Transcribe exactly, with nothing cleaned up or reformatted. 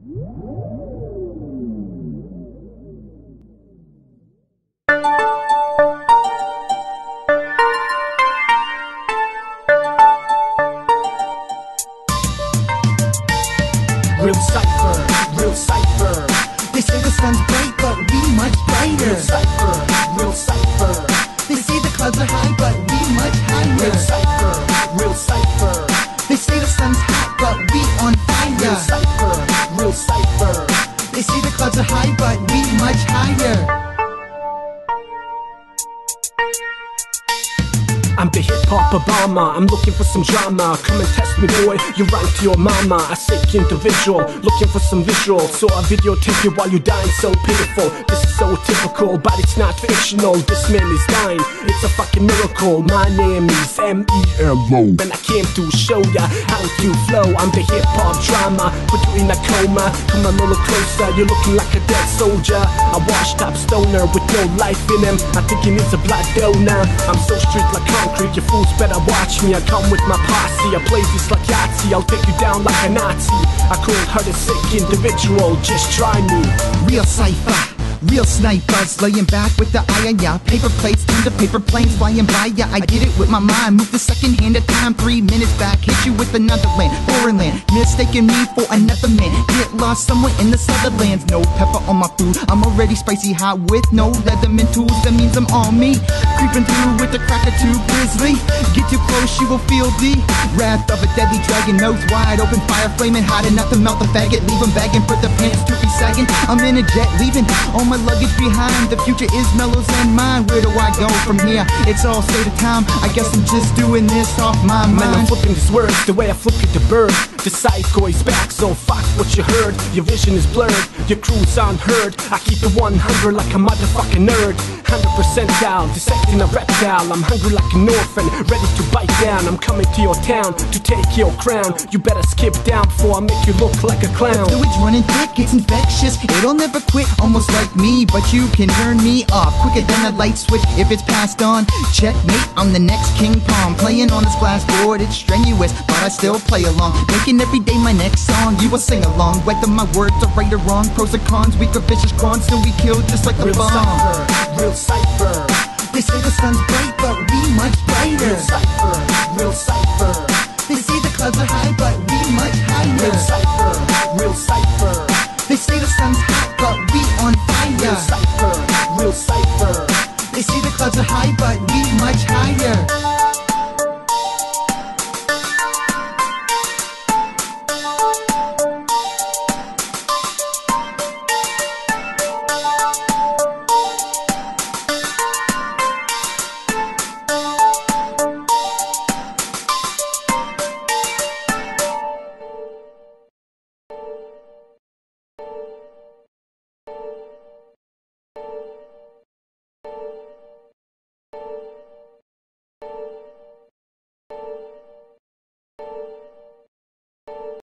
Real Cypher, real Cypher. They say the sun's bright, but we much brighter. Real Cypher, real Cypher. They say the clouds are high, but we much higher. Real Cypher, real Cypher. They say the sun's hot, but we on fire. Real Cypher, real Cypher. They say the clouds are high, but we much higher. I'm the hip-hop Obama, I'm looking for some drama. Come and test me, boy, you rhyme to your mama. I sick individual, looking for some visual. So I videotape you while you dying, so pitiful. This is so typical, but it's not fictional. This man is dying, it's a fucking miracle. My name is M E L O, and I came to show ya how to flow. I'm the hip-hop drama, put you in a coma. Come a little closer, you're looking like a dead soldier. A washed-up stoner with no life in him. I think he needs a blood donor. I'm so street like concrete, you fools better watch me. I come with my posse, I play this like Yahtzee. I'll take you down like a Nazi. I cold hearted sick individual, just try me. Real Cypher, real snipers, laying back with the iron, yeah. Paper plates into paper planes flying by, yeah. I did it with my mind, move the second hand at time. Three minutes back, hit you with another land, foreign land, mistaking me for another man. Get lost somewhere in the Sutherlands. No pepper on my food, I'm already spicy hot with no Leatherman tools. That means I'm on me, creeping through with the cracker too grizzly. Get too close, you will feel the wrath of a deadly dragon. Nose wide open, fire flaming, hot enough to melt the faggot. Leave him begging for the pants to be sagging. I'm in a jet, leaving all my luggage behind. The future is Melo's and mine. Where do I go from here? It's all state of time. I guess I'm just doing this off my mind. Man, I'm flipping these words the way I flip you the bird. The psycho is back, so fuck what you heard. Your vision is blurred, your crew's unheard. I keep it one hundred like a motherfucking nerd. one hundred percent down, dissecting a reptile. I'm hungry like an orphan, ready to bite down. I'm coming to your town to take your crown. You better skip down before I make you look like a clown. The fluid's running thick, it's infectious. It'll never quit, almost like me, but you can turn me off quicker than a light switch if it's passed on. Checkmate, I'm the next King Palm. Playing on this glass board, it's strenuous, but I still play along. Making every day my next song, you will sing along. Whether my words are right or wrong, pros or cons, we could vicious prawns till we kill just like a Real bomb. Cypher, real Cypher. They say the sun's bright, but we much brighter. Real Cypher, real Cypher. They say the clouds are high, but we much higher. Real Cypher, real Cypher. They say the sun's hot, but we on fire. Real Cypher, real Cypher. They say the clouds are high, but we much higher.